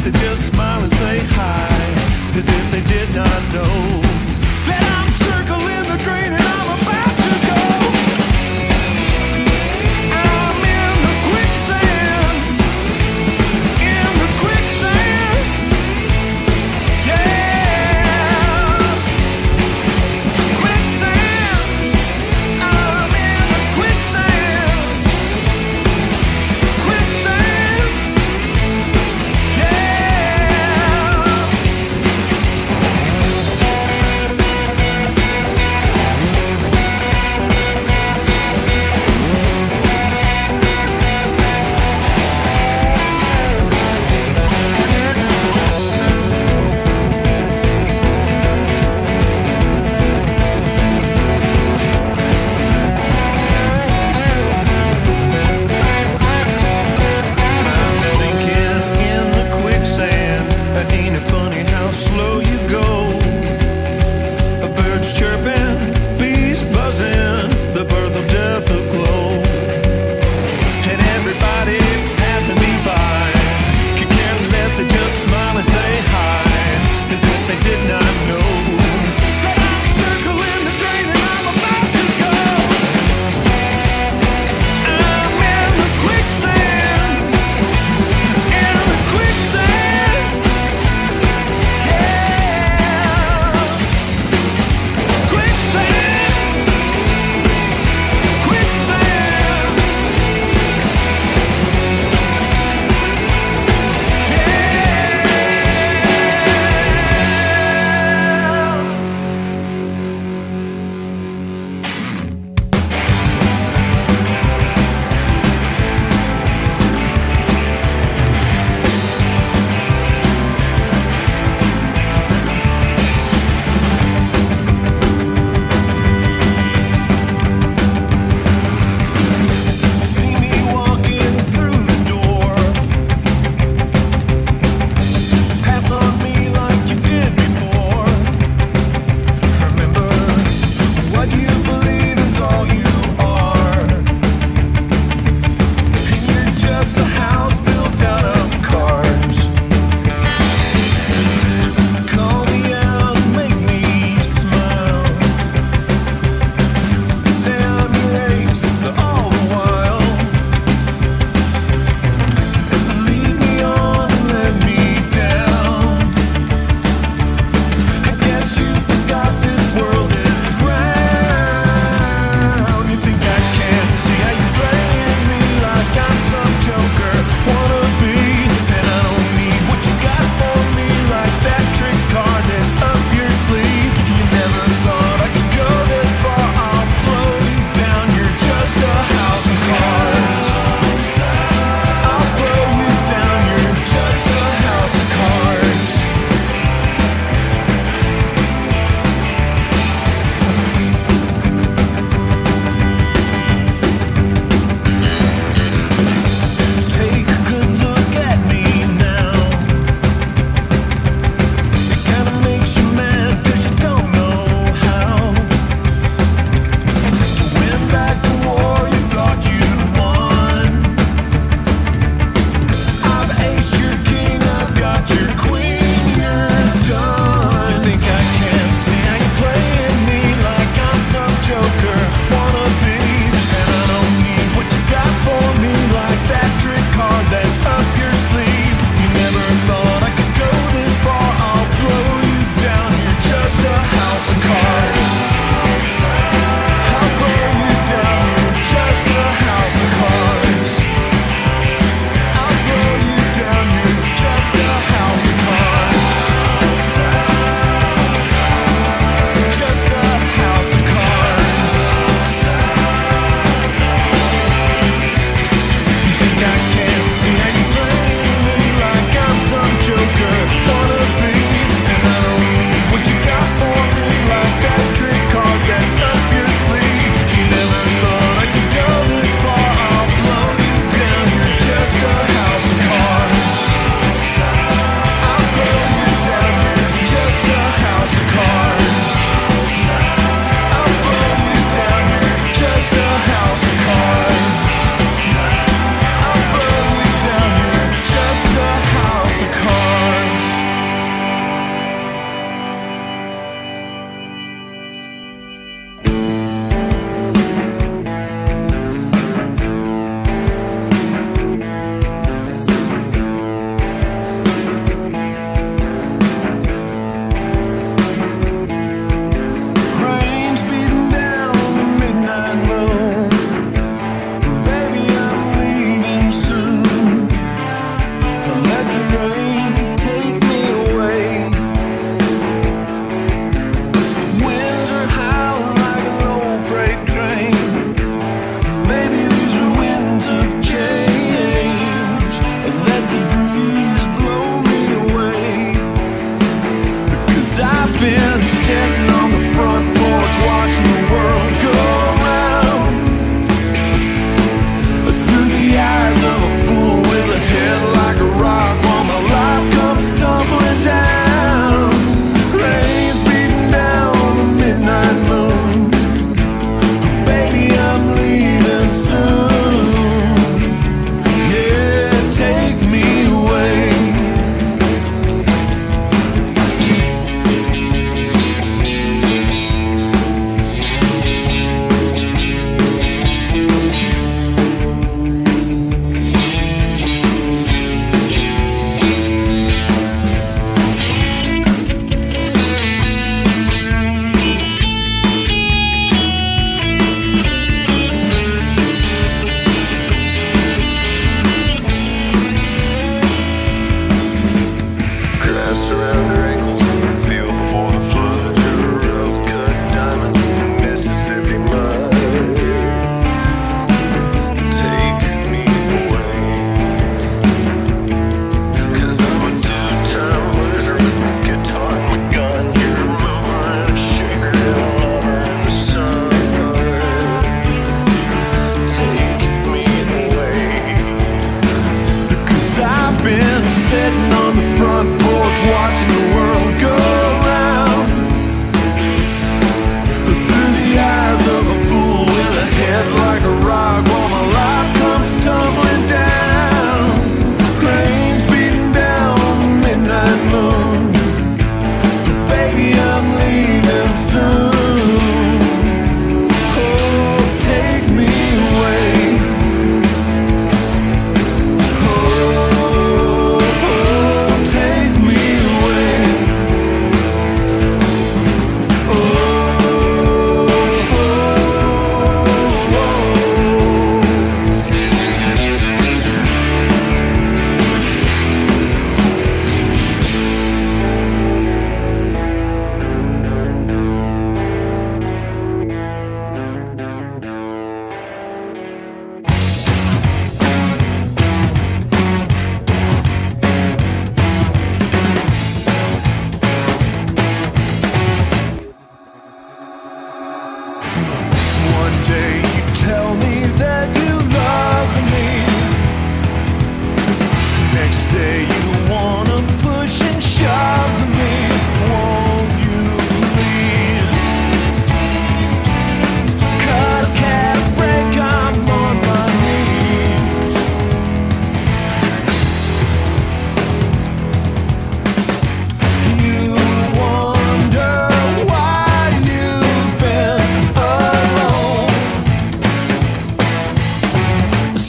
to just smile and say hi, as if they did not know that I'm circling the drain and I'm about to go. I'm in the quicksand, yeah. Quicksand, I'm in the quicksand, yeah.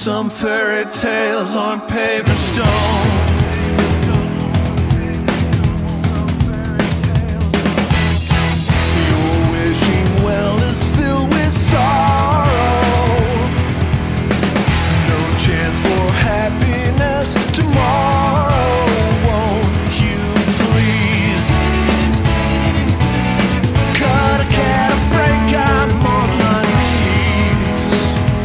some fairy tales on paper stone. Your wishing well is filled with sorrow. No chance for happiness tomorrow. Won't you please cut a cat a break? I'm on my knees.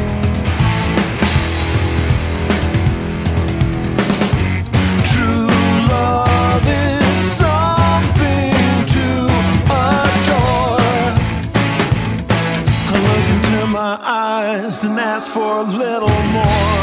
True love is something to adore. I look into my eyes and ask for a little more.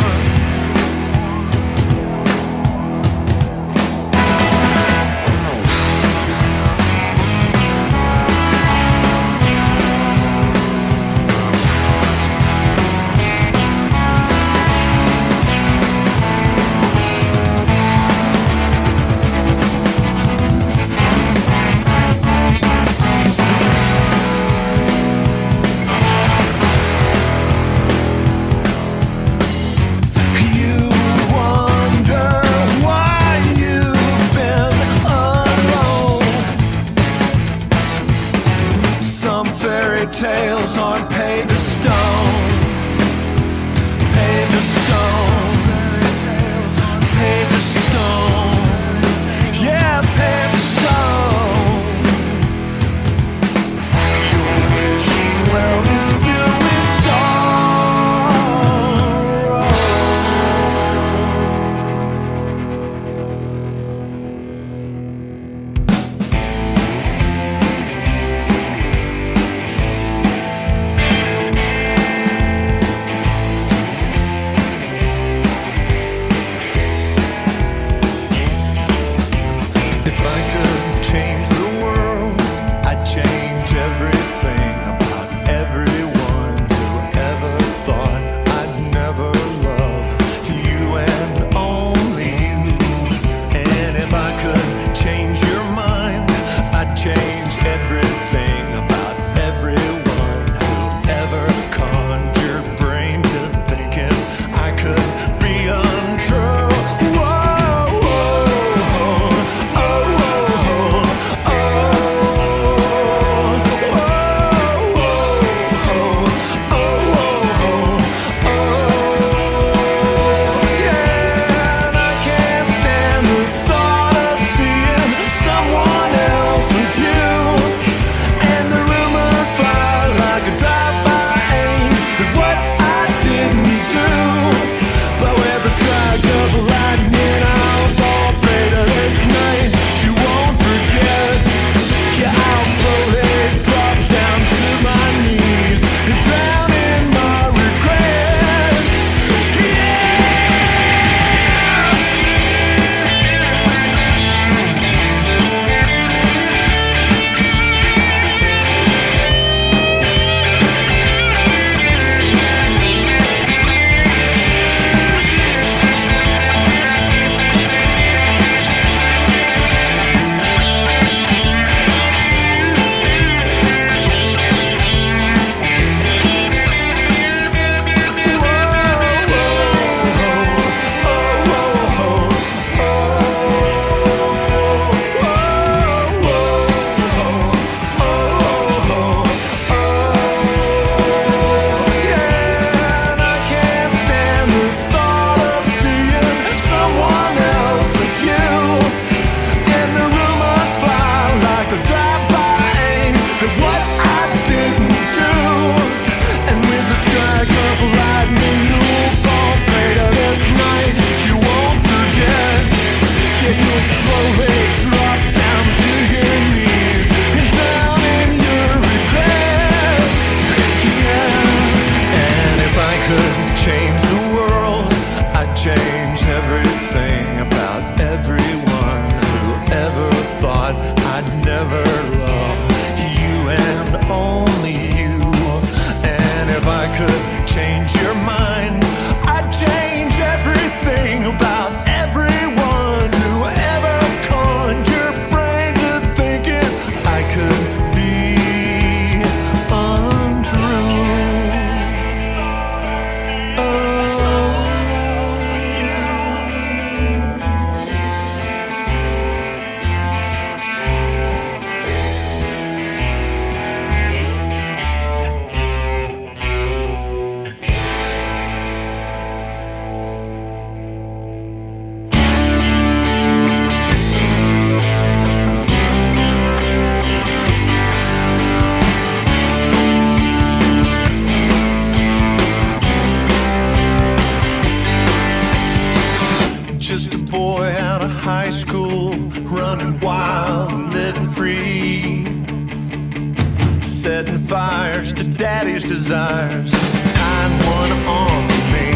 just a boy out of high school, running wild and living free, setting fires to daddy's desires, tying one on to me,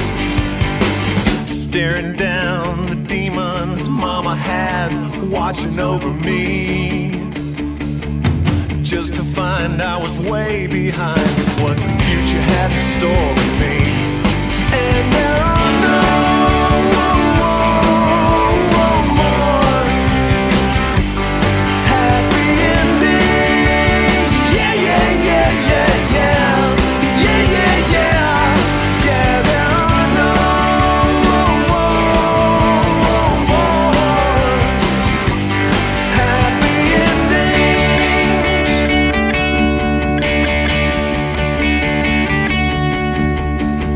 staring down the demons mama had watching over me, just to find I was way behind what the future had in store for me. And there are no more happy endings. Yeah, yeah, yeah, yeah, yeah. Yeah, yeah, yeah. Yeah, there are no more happy endings.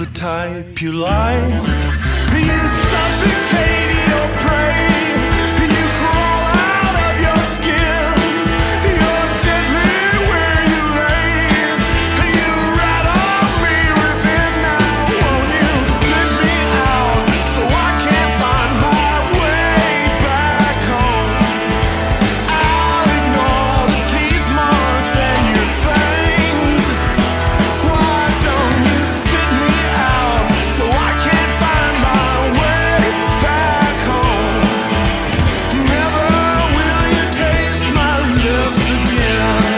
the type you like. You suffocate your prey. You crawl out of your skin. You're deadly where you lay. You rattle me within now. Won't you spit me out so I can't find my way back home? I'll ignore the teeth marks and your fangs. Why don't you spit me out so I can't find my way back home? Never will you taste my lips again.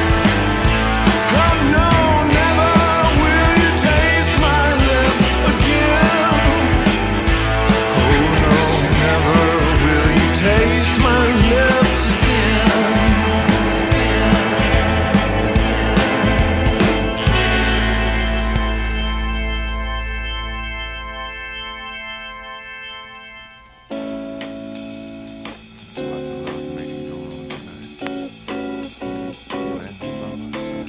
Oh no, never will you taste my lips again. Oh no, never will you taste my lips again. Lots of love making going on tonight. Glad to be by my side.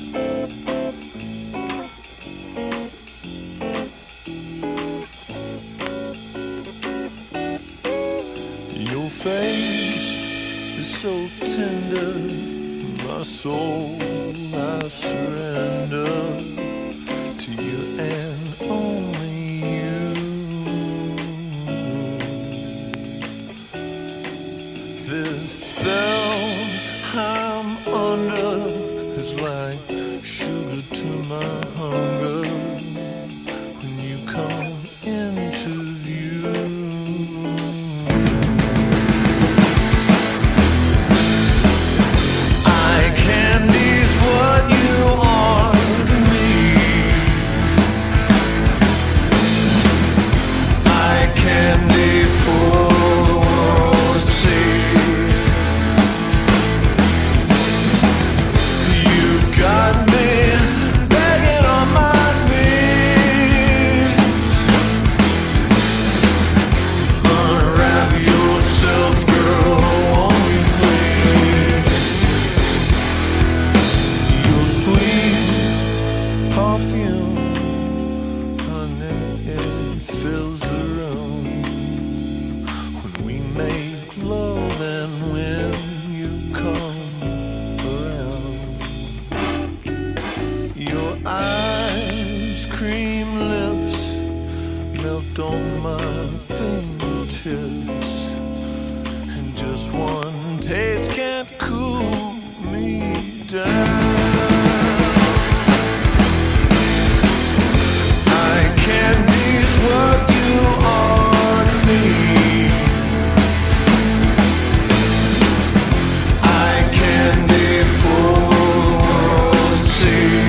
Your face is so tender, my soul I surrender to you and only you. This spell I'm under is like sugar to my hunger when you come into view. Eye candy's what you are to me. Eye candy for the world to see. You've got me begging on my knees. Unwrap yourself, girl, won't you please? Your sweet perfume, honey, it fills the room when we make love and when you come around. Your eyes, cream lips, melt on my fingertips, and just one taste can't cool me down. Eye candy's what you are to me. Eye candy for the world to see.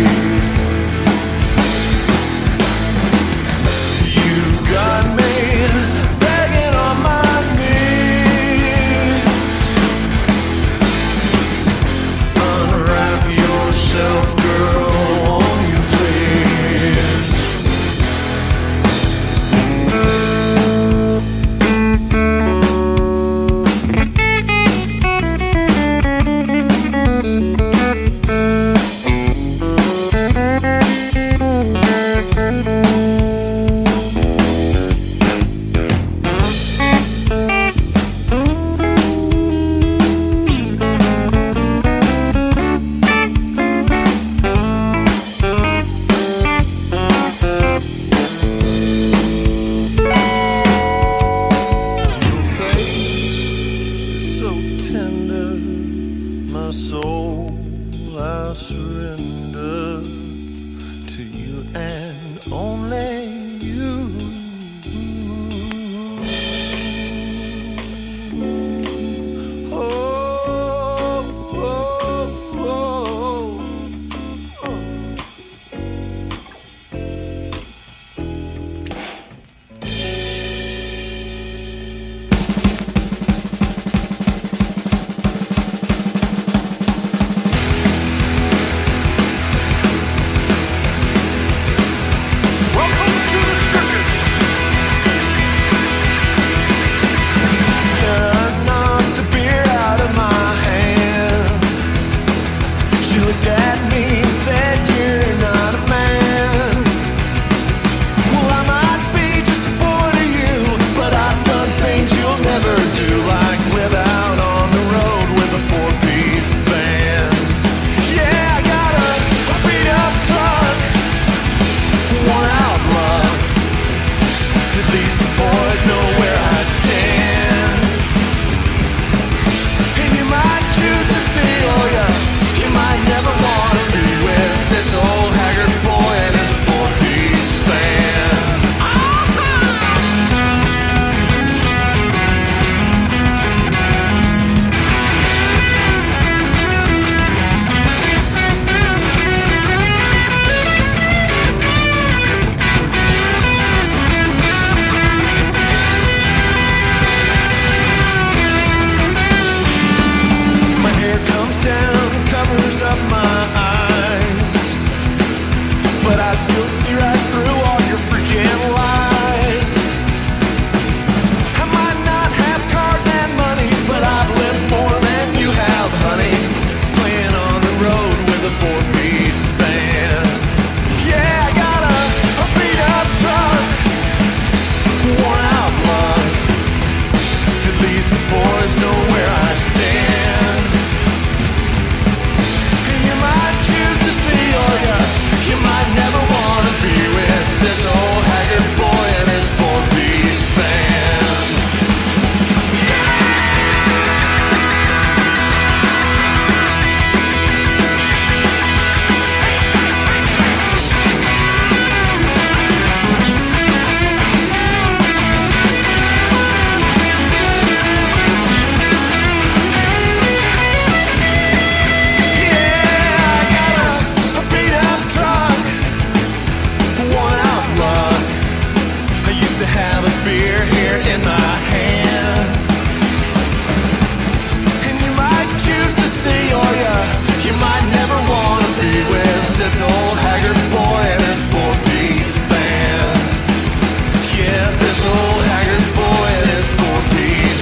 You've got me begging on my knees. Unwrap yourself, girl, won't you please? Your face is so tender, my soul I surrender to you and only you. Oh, oh, oh, oh. Welcome still see right through all your freaking lies. I might not have cars and money, but I've lived more than you have, honey. Playing on the road with a four-piece band. Yeah, I got a beat-up truck, worn-out love. At least the boys know where I stand. And you might choose to see, or you might never want to be with this old haggard boy and his four-piece band. Beer here in my hand. And you might choose to see, or you might never want to be with this old haggard boy and his four-piece band. Yeah, this old haggard boy and his four-piece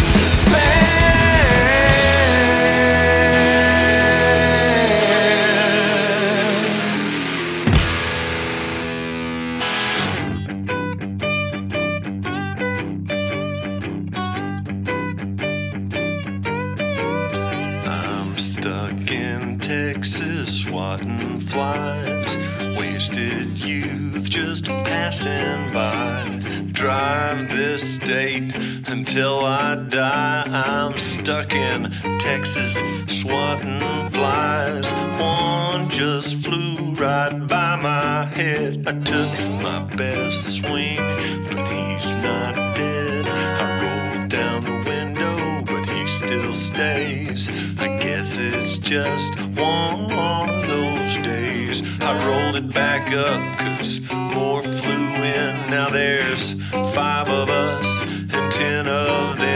stuck in Texas, swatting flies. Wasted youth just passing by. Drive this state until I die. I'm stuck in Texas, swatting flies. One just flew right by my head. I took my best swing, but he's not dead. I rolled down the window, but he still stays. I guess it's just one of those days. I rolled it back up, 'cause more flew in. Now there's 5 of us and 10 of them.